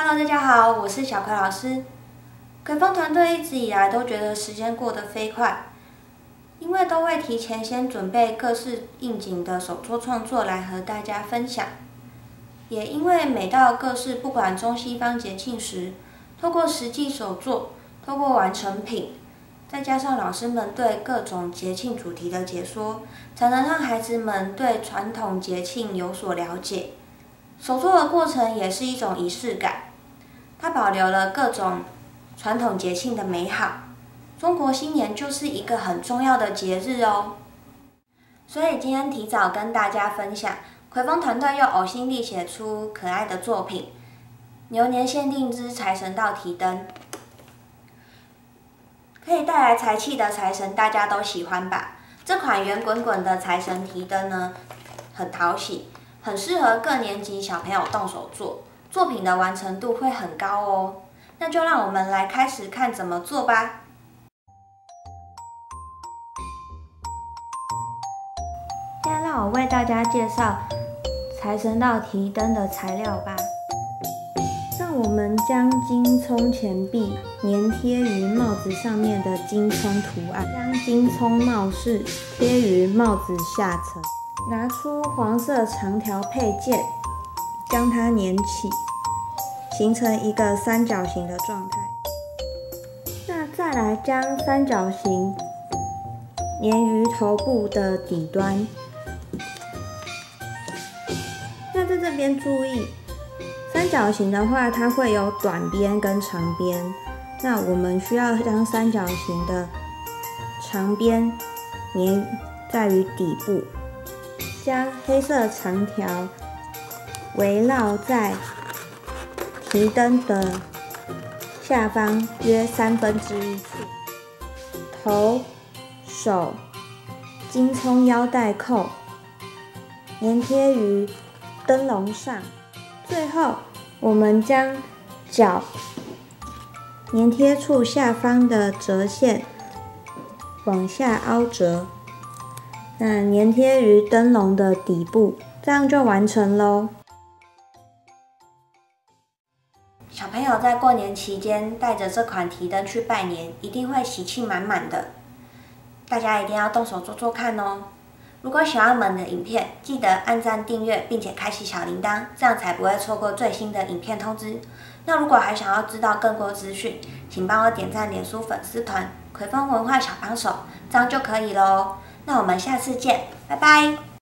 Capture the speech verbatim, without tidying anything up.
Hello， 大家好，我是小葵老师。葵风团队一直以来都觉得时间过得飞快，因为都会提前先准备各式应景的手作创作来和大家分享。也因为每到各式不管中西方节庆时，透过实际手作，透过完成品，再加上老师们对各种节庆主题的解说，才能让孩子们对传统节庆有所了解。手作的过程也是一种仪式感，它保留了各种传统节庆的美好。中国新年就是一个很重要的节日哦，所以今天提早跟大家分享，葵风团队又呕心沥血出可爱的作品——牛年限定之财神到提灯。可以带来财气的财神，大家都喜欢吧？这款圆滚滚的财神提灯呢，很讨喜，很适合各年级小朋友动手做，作品的完成度会很高哦。那就让我们来开始看怎么做吧。现在让我为大家介绍财神到提灯的材料吧。让我们将金葱钱币粘贴于帽子上面的金葱图案，将金葱帽饰贴于帽子下层，拿出黄色长条配件，将它粘起，形成一个三角形的状态。那再来将三角形粘于头部的底端。那在这边注意，三角形的话，它会有短边跟长边。那我们需要将三角形的长边粘在于底部，将黑色长条围绕在提灯的下方约三分之一处。头、手、金葱腰带扣粘贴于灯笼上。最后，我们将脚粘贴处下方的折线往下凹折，那粘贴于灯笼的底部，这样就完成咯。小朋友在过年期间带着这款提灯去拜年，一定会喜气满满的。大家一定要动手做做看哦。如果喜欢我们的影片，记得按赞、订阅，并且开启小铃铛，这样才不会错过最新的影片通知。那如果还想要知道更多资讯，请帮我点赞脸书粉丝团“葵风文化小帮手”，这样就可以咯。那我们下次见，拜拜。